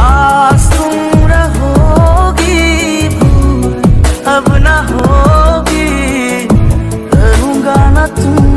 पास तुम रहोगी, भूल अब ना होगी, करूँगा ना तुम